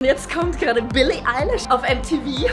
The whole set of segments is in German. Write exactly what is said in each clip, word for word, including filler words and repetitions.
Jetzt kommt gerade Billie Eilish auf M T V.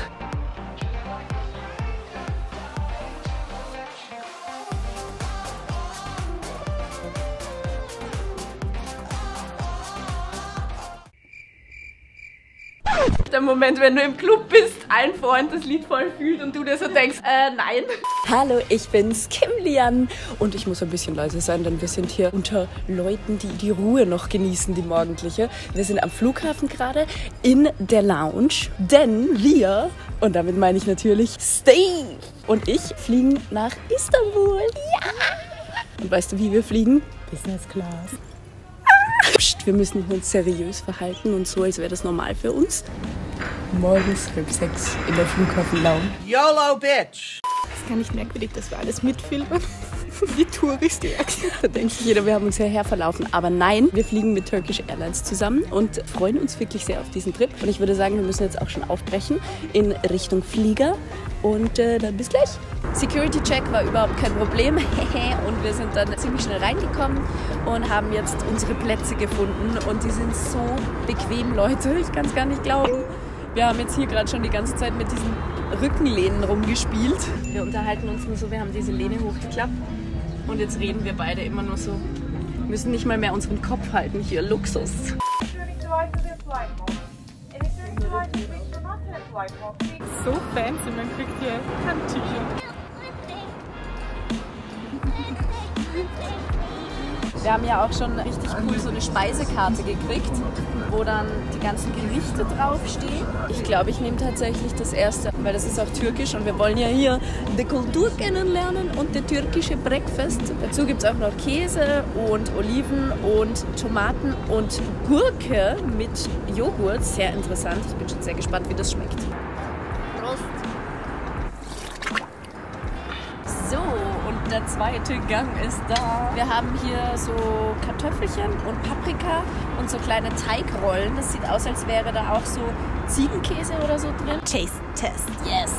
Der Moment, wenn du im Club bist, ein Freund das Lied voll fühlt und du dir so denkst, äh, nein. Hallo, ich bin's, Kim Lian. Und ich muss ein bisschen leise sein, denn wir sind hier unter Leuten, die die Ruhe noch genießen, die morgendliche. Wir sind am Flughafen gerade in der Lounge, denn wir, und damit meine ich natürlich Steve und ich, fliegen nach Istanbul. Ja! Und weißt du, wie wir fliegen? Business Class. Psst, wir müssen uns seriös verhalten und so, als wäre das normal für uns. Morgens halb sechs in der Flughafen-Lounge. YOLO, Bitch! Das ist gar nicht merkwürdig, dass wir alles mitfilmen. Die Touristen. Da denkt sich jeder, wir haben uns hierher verlaufen. Aber nein, wir fliegen mit Turkish Airlines zusammen und freuen uns wirklich sehr auf diesen Trip. Und ich würde sagen, wir müssen jetzt auch schon aufbrechen in Richtung Flieger. Und äh, dann bis gleich. Security Check war überhaupt kein Problem. Und wir sind dann ziemlich schnell reingekommen und haben jetzt unsere Plätze gefunden. Und die sind so bequem, Leute. Ich kann es gar nicht glauben. Wir haben jetzt hier gerade schon die ganze Zeit mit diesen Rückenlehnen rumgespielt. Wir unterhalten uns nur so, wir haben diese Lehne hochgeklappt. Und jetzt reden wir beide immer nur so. Wir müssen nicht mal mehr unseren Kopf halten. Hier, Luxus. So fancy, man kriegt hier Handtücher. Wir haben ja auch schon richtig cool so eine Speisekarte gekriegt, wo dann die ganzen Gerichte draufstehen. Ich glaube, ich nehme tatsächlich das erste, weil das ist auch türkisch und wir wollen ja hier die Kultur kennenlernen und die türkische Breakfast. Dazu gibt es auch noch Käse und Oliven und Tomaten und Gurke mit Joghurt. Sehr interessant. Ich bin schon sehr gespannt, wie das schmeckt. Prost! So, und der zweite Gang ist da. Wir haben hier so Kartoffelchen und Paprika und so kleine Teigrollen. Das sieht aus, als wäre da auch so Ziegenkäse oder so drin. Taste Test. Yes!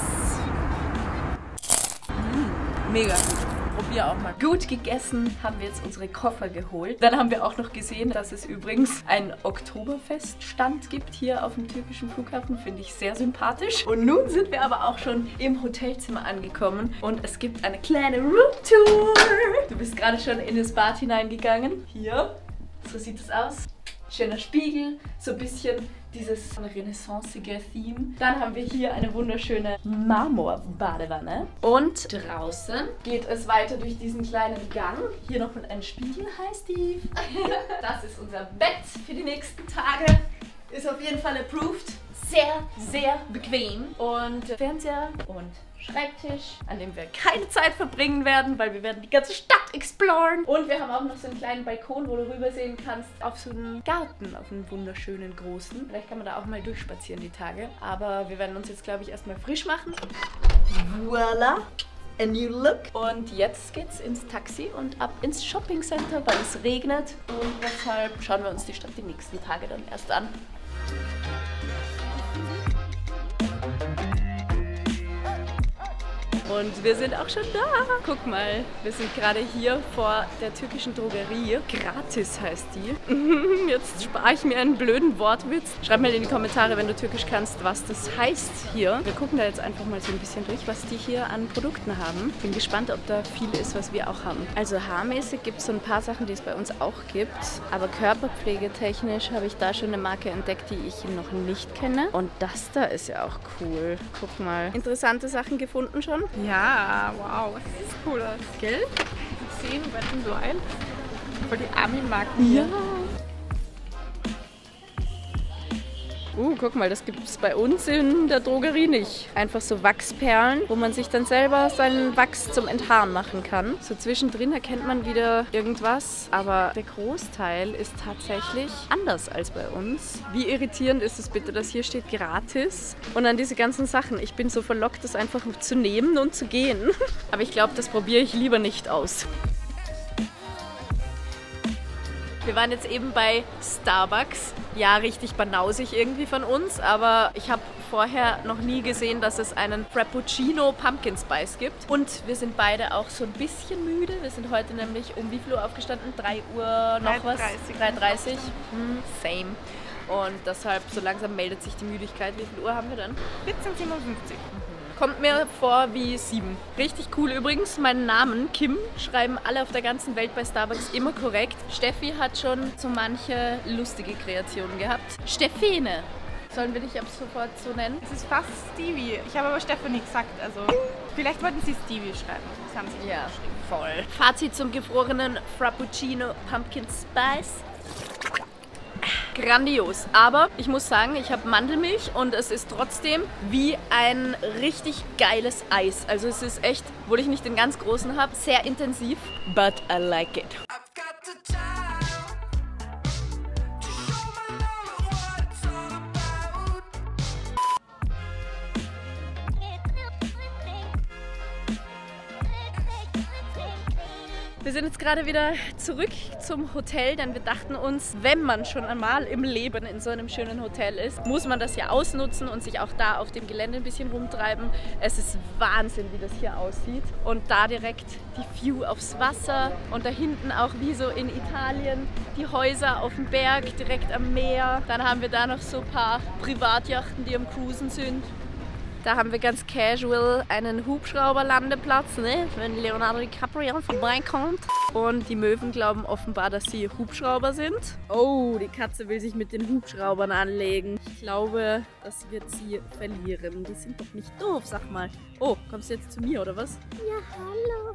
Mm, mega gut. Probier auch mal. Gut gegessen, haben wir jetzt unsere Koffer geholt. Dann haben wir auch noch gesehen, dass es übrigens einen Oktoberfeststand gibt hier auf dem türkischen Flughafen. Finde ich sehr sympathisch. Und nun sind wir aber auch schon im Hotelzimmer angekommen und es gibt eine kleine Roomtour. Du bist gerade schon in das Bad hineingegangen. Hier, so sieht es aus. Schöner Spiegel, so ein bisschen dieses renaissancige Theme. Dann haben wir hier eine wunderschöne Marmor-Badewanne. Und draußen geht es weiter durch diesen kleinen Gang. Hier noch mit einem Spiegel. Hi Steve! Das ist unser Bett für die nächsten Tage. Ist auf jeden Fall approved. Sehr, sehr bequem. Und Fernseher und Schreibtisch, an dem wir keine Zeit verbringen werden, weil wir werden die ganze Stadt exploren. Und wir haben auch noch so einen kleinen Balkon, wo du rübersehen kannst auf so einen Garten, auf einen wunderschönen großen. Vielleicht kann man da auch mal durchspazieren die Tage. Aber wir werden uns jetzt, glaube ich, erstmal frisch machen. Voila! A new look. Und jetzt geht's ins Taxi und ab ins Shopping Center, weil es regnet. Und deshalb schauen wir uns die Stadt die nächsten Tage dann erst an. Und wir sind auch schon da. Guck mal, wir sind gerade hier vor der türkischen Drogerie. Gratis heißt die. Jetzt spare ich mir einen blöden Wortwitz. Schreib mal in die Kommentare, wenn du Türkisch kannst, was das heißt hier. Wir gucken da jetzt einfach mal so ein bisschen durch, was die hier an Produkten haben. Bin gespannt, ob da viel ist, was wir auch haben. Also haarmäßig gibt es so ein paar Sachen, die es bei uns auch gibt. Aber körperpflegetechnisch habe ich da schon eine Marke entdeckt, die ich noch nicht kenne. Und das da ist ja auch cool. Guck mal. Interessante Sachen gefunden schon. Ja, wow, was ist das cool aus, gell? Zehn wetten so ein. Voll die Army-Marken hier. Ja. Uh, guck mal, das gibt es bei uns in der Drogerie nicht. Einfach so Wachsperlen, wo man sich dann selber seinen Wachs zum Enthaaren machen kann. So zwischendrin erkennt man wieder irgendwas, aber der Großteil ist tatsächlich anders als bei uns. Wie irritierend ist es bitte, dass hier steht gratis und dann diese ganzen Sachen. Ich bin so verlockt, das einfach zu nehmen und zu gehen. Aber ich glaube, das probiere ich lieber nicht aus. Wir waren jetzt eben bei Starbucks. Ja, richtig banausig irgendwie von uns, aber ich habe vorher noch nie gesehen, dass es einen Frappuccino Pumpkin Spice gibt. Und wir sind beide auch so ein bisschen müde. Wir sind heute nämlich um wie viel Uhr aufgestanden? drei Uhr noch was? drei Uhr dreißig. Hm, same. Und deshalb, so langsam meldet sich die Müdigkeit. Wie viel Uhr haben wir dann? vierzehn Uhr siebenundfünfzig. Kommt mir vor wie sieben. Richtig cool übrigens. Meinen Namen, Kim, schreiben alle auf der ganzen Welt bei Starbucks immer korrekt. Steffi hat schon so manche lustige Kreationen gehabt. Steffene. Sollen wir dich ab sofort so nennen? Es ist fast Stevie. Ich habe aber Stefanie gesagt, also vielleicht wollten sie Stevie schreiben. Das haben sie Ja, voll. Fazit zum gefrorenen Frappuccino Pumpkin Spice. Grandios, aber ich muss sagen, ich habe Mandelmilch und es ist trotzdem wie ein richtig geiles Eis. Also es ist echt, obwohl ich nicht den ganz großen habe, sehr intensiv, but I like it. Wir sind jetzt gerade wieder zurück zum Hotel, denn wir dachten uns, wenn man schon einmal im Leben in so einem schönen Hotel ist, muss man das ja ausnutzen und sich auch da auf dem Gelände ein bisschen rumtreiben. Es ist Wahnsinn, wie das hier aussieht. Und da direkt die View aufs Wasser und da hinten auch wie so in Italien die Häuser auf dem Berg, direkt am Meer. Dann haben wir da noch so ein paar Privatjachten, die am Cruisen sind. Da haben wir ganz casual einen Hubschrauberlandeplatz, ne? Wenn Leonardo DiCaprio vorbeikommt. Und die Möwen glauben offenbar, dass sie Hubschrauber sind. Oh, die Katze will sich mit den Hubschraubern anlegen. Ich glaube, das wird sie verlieren. Die sind doch nicht doof, sag mal. Oh, kommst du jetzt zu mir, oder was? Ja, hallo.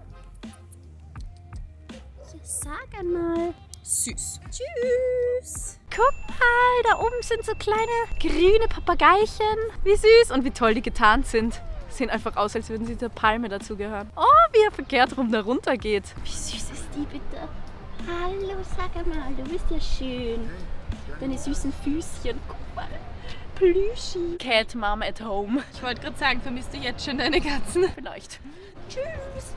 Ja, sag einmal. Süß. Tschüss. Guck mal, da oben sind so kleine grüne Papageichen. Wie süß und wie toll die getarnt sind. Sehen einfach aus, als würden sie der Palme dazugehören. Oh, wie er verkehrt rum da runter geht. Wie süß ist die bitte? Hallo, sag einmal, du bist ja schön. Deine süßen Füßchen, guck mal. Plüschi. Cat Mom at home. Ich wollte gerade sagen, vermisst du jetzt schon deine Katzen? Vielleicht. Tschüss.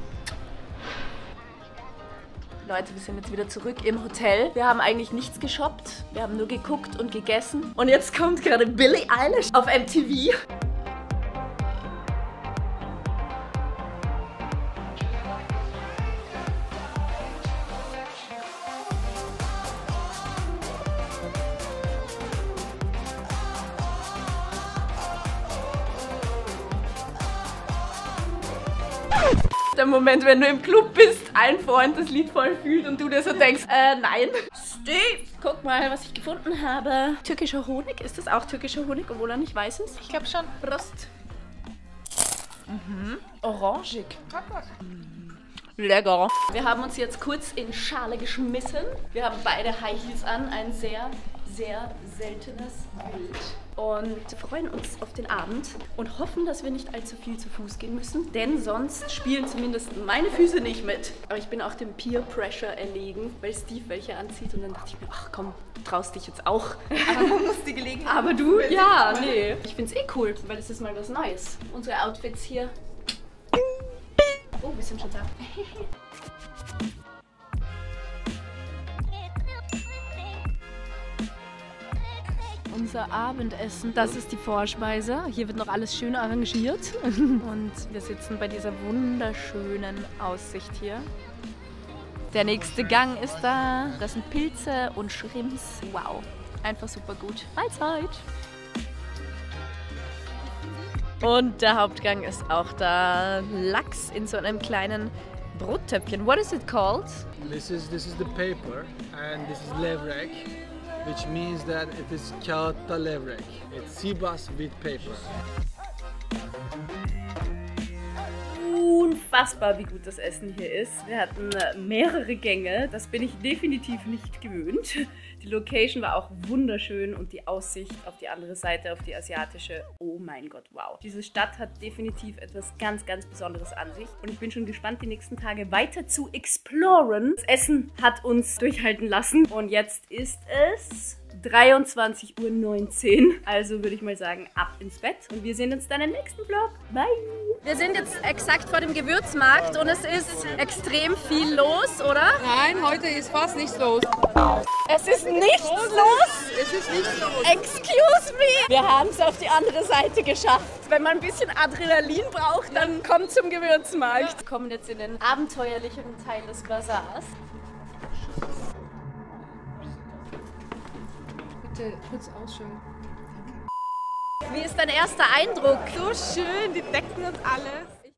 Leute, wir sind jetzt wieder zurück im Hotel. Wir haben eigentlich nichts geshoppt. Wir haben nur geguckt und gegessen. Und jetzt kommt gerade Billie Eilish auf M T V. Der Moment, wenn du im Club bist, ein Freund das Lied voll fühlt und du dir so denkst, äh, nein. Steve, guck mal, was ich gefunden habe. Türkischer Honig, ist das auch türkischer Honig, obwohl er nicht weiß ist? Ich glaube schon. Prost. Mhm. Orangig. Mhm. Lecker. Wir haben uns jetzt kurz in Schale geschmissen. Wir haben beide High Heels an, ein sehr, sehr seltenes Bild. Und freuen uns auf den Abend und hoffen, dass wir nicht allzu viel zu Fuß gehen müssen, denn sonst spielen zumindest meine Füße nicht mit. Aber ich bin auch dem Peer Pressure erlegen, weil Steve welche anzieht und dann dachte ich mir, ach komm, du traust dich jetzt auch. Aber man muss die Gelegenheit. Aber du? Ja, nee. Ich find's eh cool, weil es ist mal was Neues. Unsere Outfits hier. Oh, wir sind schon da. Unser Abendessen, das ist die Vorspeise. Hier wird noch alles schön arrangiert. Und wir sitzen bei dieser wunderschönen Aussicht hier. Der nächste Gang ist da. Das sind Pilze und Shrimps. Wow, einfach super gut. Mahlzeit! Und der Hauptgang ist auch da. Lachs in so einem kleinen Brottöpfchen. What is it called? This is this is the paper and this is levrek, which means that it is kağıtta levrek. It's sibas with paper. Unfassbar, wie gut das Essen hier ist. Wir hatten mehrere Gänge, das bin ich definitiv nicht gewöhnt. Die Location war auch wunderschön und die Aussicht auf die andere Seite, auf die asiatische, oh mein Gott, wow. Diese Stadt hat definitiv etwas ganz, ganz Besonderes an sich und ich bin schon gespannt, die nächsten Tage weiter zu exploren. Das Essen hat uns durchhalten lassen und jetzt ist es dreiundzwanzig Uhr neunzehn. Also würde ich mal sagen, ab ins Bett und wir sehen uns dann im nächsten Vlog. Bye! Wir sind jetzt exakt vor dem Gewürzmarkt und es ist extrem viel los, oder? Nein, heute ist fast nichts los. Es ist nichts los! Es ist nichts los. Excuse me! Wir haben es auf die andere Seite geschafft. Wenn man ein bisschen Adrenalin braucht, dann kommt zum Gewürzmarkt. Wir kommen jetzt in den abenteuerlicheren Teil des Bazars. bitte kurz ausschauen. Wie ist dein erster Eindruck? So schön, die Decken und alles.